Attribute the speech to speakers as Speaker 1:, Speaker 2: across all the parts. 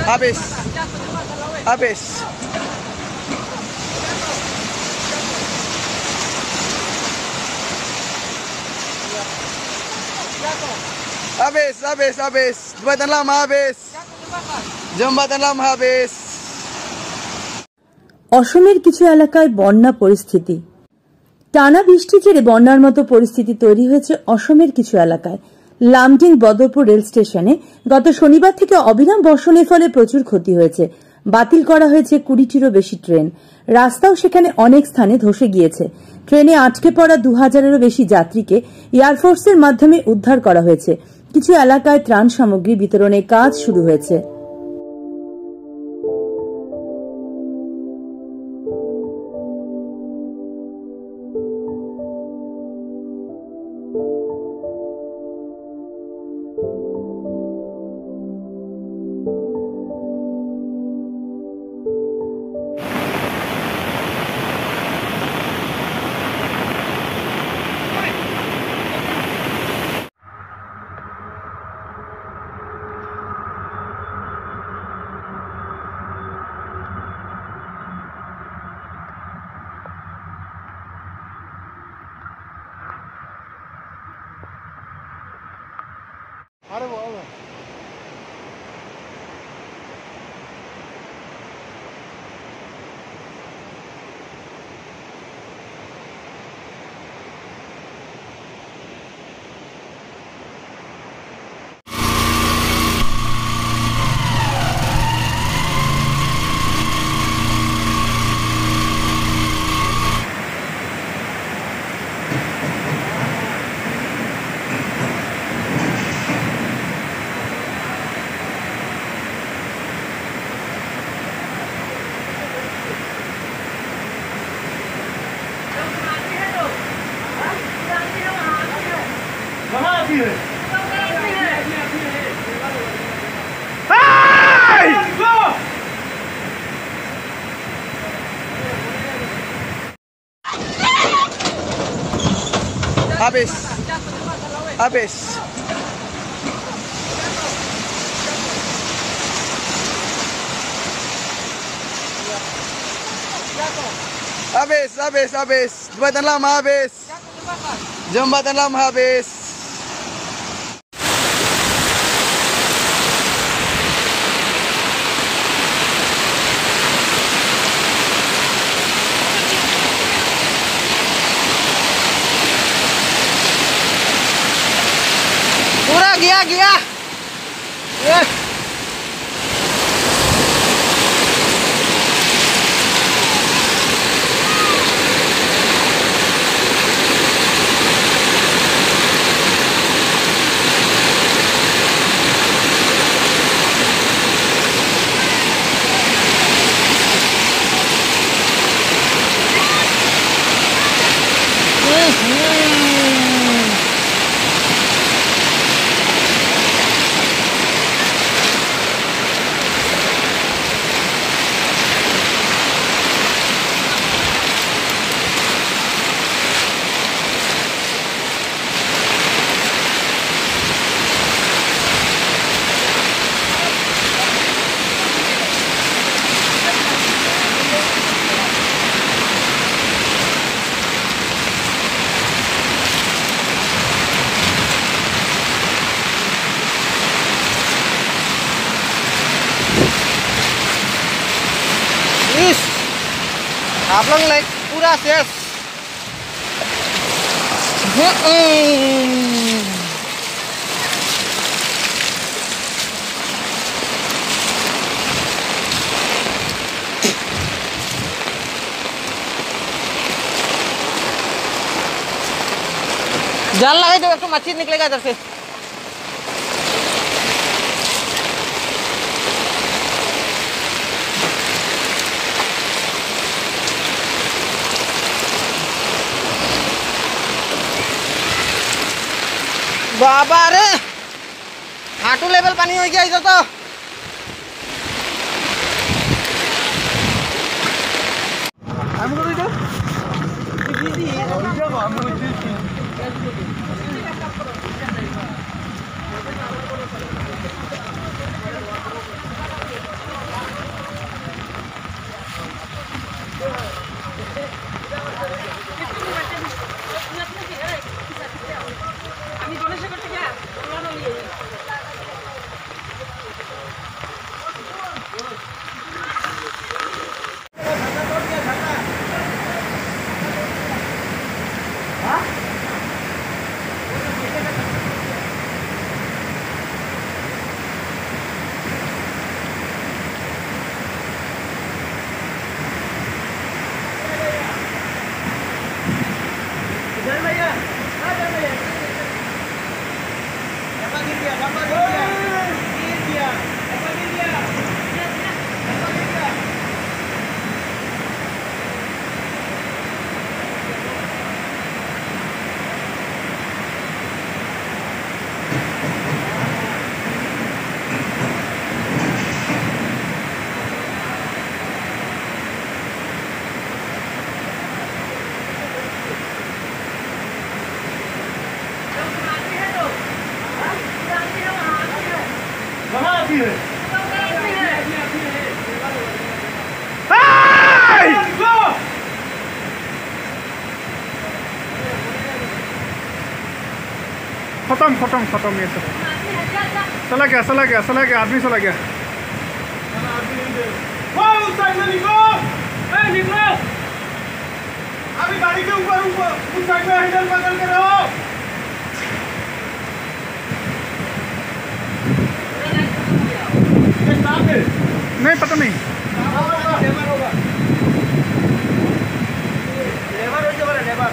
Speaker 1: Habis. Habis. Habis, habis, habis. Jembatan lama habis. Jembatan lama habis.
Speaker 2: অসমের কিছু এলাকায় বন্যা পরিস্থিতি। টানা বৃষ্টি জেরে বন্যার মতো পরিস্থিতি তৈরি হয়েছে অসমের কিছু এলাকায়। লামডিং বদরপুর রেল স্টেশনে গত শনিবার থেকে অবিরাম বর্ষণের ফলে প্রচুর ক্ষতি হয়েছে। বাতিল করা হয়েছে 20টিরও বেশি ট্রেন। রাস্তাও সেখানে অনেক স্থানে ধসে গিয়েছে। ট্রেনে আটকে পড়া 2000-এরও বেশি যাত্রীকে এয়ারফোর্সের মাধ্যমে উদ্ধার করা হয়েছে। কিছু এলাকায় ত্রাণ সামগ্রী বিতরণের কাজ শুরু হয়েছে।
Speaker 1: Habis. Habis. Habis, habis, habis. Jembatan lama habis. Jembatan lama habis. Pura gaya. Yes. आप लोग लाइक पूरा शेष जाल लगाई दो, एक तो मच्छी निकलेगा इधर से। बाबा रे हाटू लेवल पानी हो गया इधर तो।
Speaker 3: खत्म खत्म खत्म ये सब चला गया आदमी चला गया
Speaker 4: उस साइड में निकलो अभी गाड़ी के ऊपर उस साइड में हैंडल पकड़ के रहो
Speaker 3: नहीं पता नहीं
Speaker 4: लेबर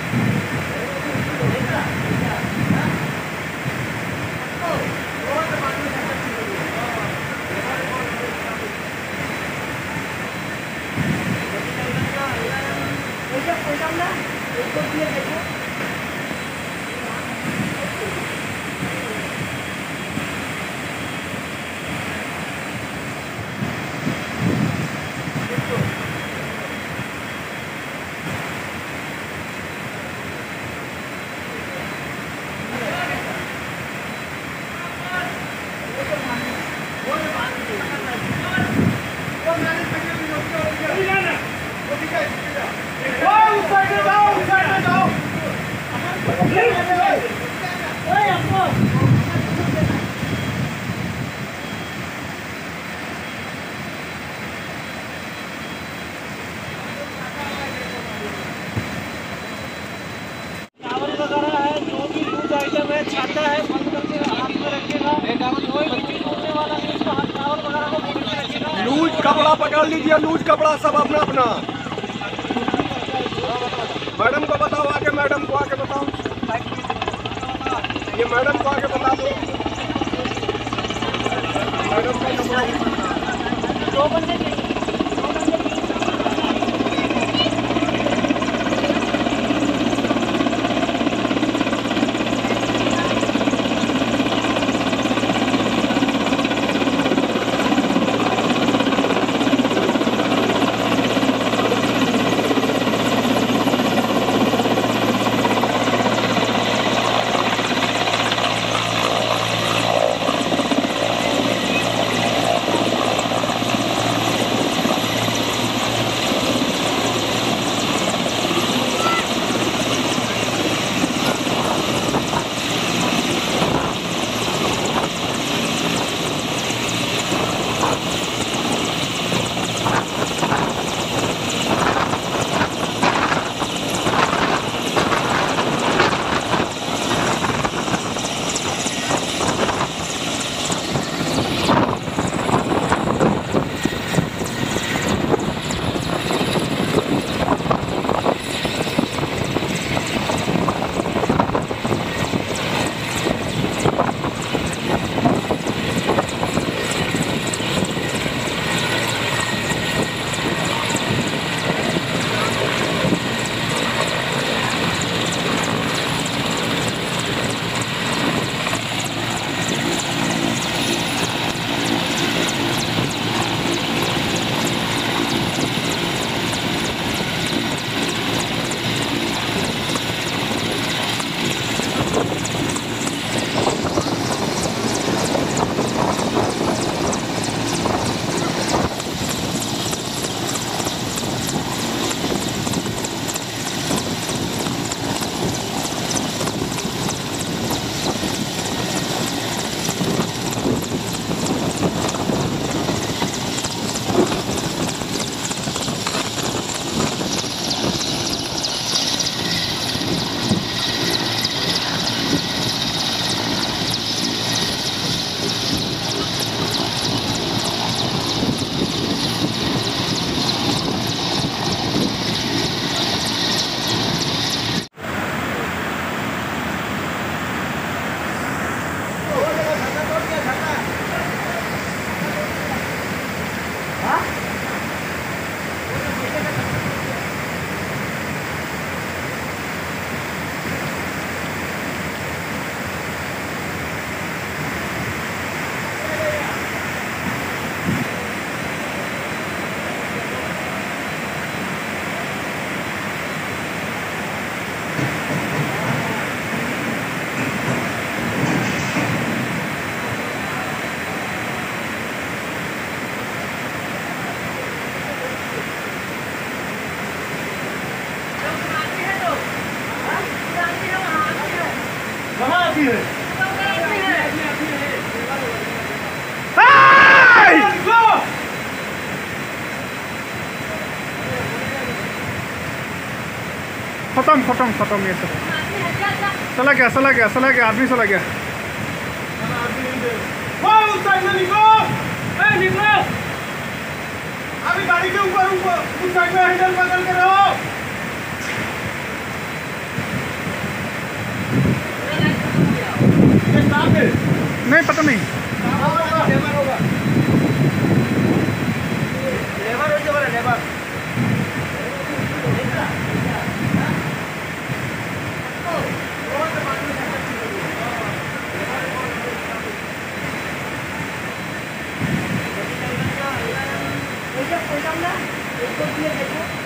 Speaker 4: छाता है बंद करके हाथ में रखेगा लूज कपड़ा पकड़ लीजिए लूज कपड़ा सब अपना अपना मैडम को बताओ आके मैडम को आके बताओ ये मैडम को आके बता दो मैडम का कपड़ा दो बंदे
Speaker 3: खत्म ये सब चला गया आदमी चला गया
Speaker 4: उस साइड में निकलो निकलो अभी गाड़ी के ऊपर उस साइड में हैंडल पकड़ के रहो
Speaker 3: नहीं पता नहीं
Speaker 5: देखो